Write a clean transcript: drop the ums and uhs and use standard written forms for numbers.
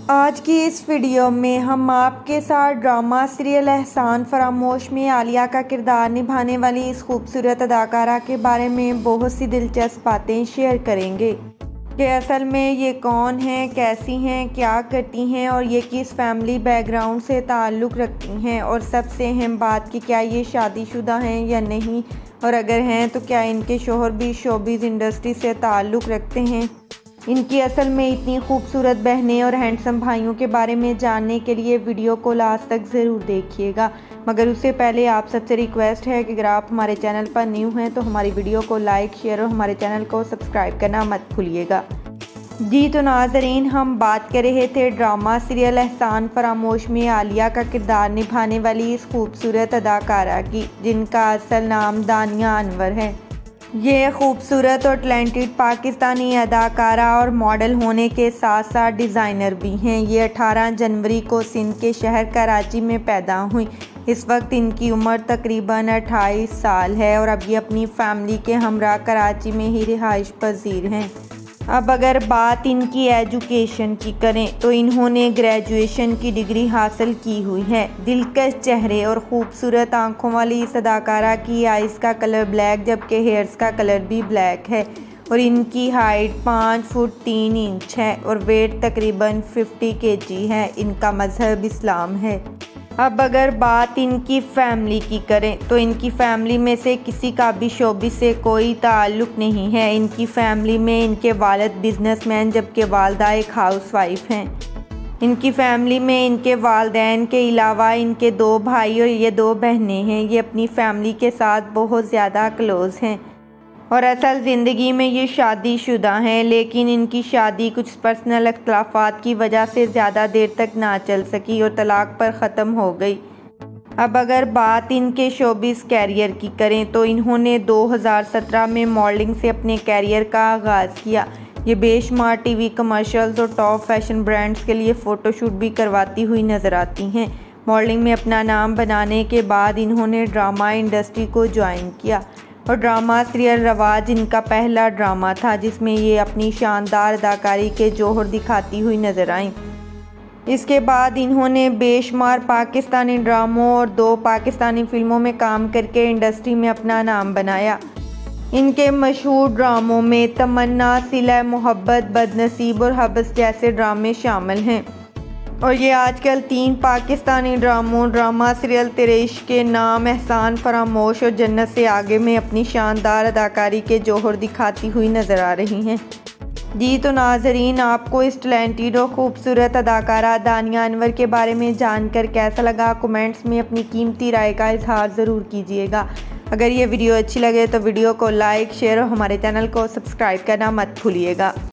आज की इस वीडियो में हम आपके साथ ड्रामा सीरियल एहसान फरामोश में आलिया का किरदार निभाने वाली इस खूबसूरत अदाकारा के बारे में बहुत सी दिलचस्प बातें शेयर करेंगे कि असल में ये कौन हैं, कैसी हैं, क्या करती हैं और ये किस फैमिली बैकग्राउंड से ताल्लुक़ रखती हैं, और सबसे अहम बात कि क्या ये शादीशुदा हैं या नहीं, और अगर हैं तो क्या इनके शोहर भी शोबिज़ इंडस्ट्री से ताल्लुक़ रखते हैं। इनकी असल में इतनी खूबसूरत बहनें और हैंडसम भाइयों के बारे में जानने के लिए वीडियो को लास्ट तक ज़रूर देखिएगा। मगर उससे पहले आप सबसे रिक्वेस्ट है कि अगर आप हमारे चैनल पर न्यू हैं तो हमारी वीडियो को लाइक, शेयर और हमारे चैनल को सब्सक्राइब करना मत भूलिएगा। जी तो नाज़रीन, हम बात कर रहे थे ड्रामा सीरियल एहसान फरामोश में आलिया का किरदार निभाने वाली इस खूबसूरत अदाकारा की, जिनका असल नाम दानिया अनवर है। ये खूबसूरत और टैलेंटेड पाकिस्तानी अदाकारा और मॉडल होने के साथ साथ डिज़ाइनर भी हैं। ये 18 जनवरी को सिंध के शहर कराची में पैदा हुई। इस वक्त इनकी उम्र तकरीबन 28 साल है और अब ये अपनी फैमिली के हमरा कराची में ही रिहाइश पजीर हैं। अब अगर बात इनकी एजुकेशन की करें तो इन्होंने ग्रेजुएशन की डिग्री हासिल की हुई है। दिलकश चेहरे और ख़ूबसूरत आंखों वाली इस अदाकारा की आइज़ का कलर ब्लैक जबकि हेयर्स का कलर भी ब्लैक है और इनकी हाइट 5 फुट 3 इंच है और वेट तकरीबन 50 kg है। इनका मज़हब इस्लाम है। अब अगर बात इनकी फैमिली की करें तो इनकी फैमिली में से किसी का भी शोबिस से कोई ताल्लुक़ नहीं है। इनकी फैमिली में इनके वालिद बिजनेसमैन जबकि वालदा एक हाउसवाइफ हैं। इनकी फैमिली में इनके वालिदैन के अलावा इनके 2 भाई और ये 2 बहनें हैं। ये अपनी फैमिली के साथ बहुत ज़्यादा क्लोज़ हैं और असल ज़िंदगी में ये शादीशुदा हैं, लेकिन इनकी शादी कुछ पर्सनल इख्तलाफात की वजह से ज़्यादा देर तक ना चल सकी और तलाक पर ख़त्म हो गई। अब अगर बात इनके शोबिज़ कैरियर की करें तो इन्होंने 2017 में मॉडलिंग से अपने कैरियर का आगाज़ किया। ये बेशुमार टीवी कमर्शियल्स और टॉप फैशन ब्रांड्स के लिए फ़ोटोशूट भी करवाती हुई नज़र आती हैं। मॉडलिंग में अपना नाम बनाने के बाद इन्होंने ड्रामा इंडस्ट्री को ज्वाइन किया और ड्रामा सीरियल रवाज इनका पहला ड्रामा था जिसमें ये अपनी शानदार अदाकारी के जौहर दिखाती हुई नजर आईं। इसके बाद इन्होंने बेशुमार पाकिस्तानी ड्रामों और 2 पाकिस्तानी फिल्मों में काम करके इंडस्ट्री में अपना नाम बनाया। इनके मशहूर ड्रामों में तमन्ना, सिला मोहब्बत, बदनसीब और हबस जैसे ड्रामे शामिल हैं और ये आजकल 3 पाकिस्तानी ड्रामा सीरियल तेरे इश्क के नाम, एहसान फरामोश और जन्नत से आगे में अपनी शानदार अदाकारी के जौहर दिखाती हुई नज़र आ रही हैं। जी तो नाज़रीन, आपको इस टैलेंटेड और ख़ूबसूरत अदाकारा दानिया अनवर के बारे में जानकर कैसा लगा, कमेंट्स में अपनी कीमती राय का इजहार ज़रूर कीजिएगा। अगर ये वीडियो अच्छी लगे तो वीडियो को लाइक, शेयर और हमारे चैनल को सब्सक्राइब करना मत भूलिएगा।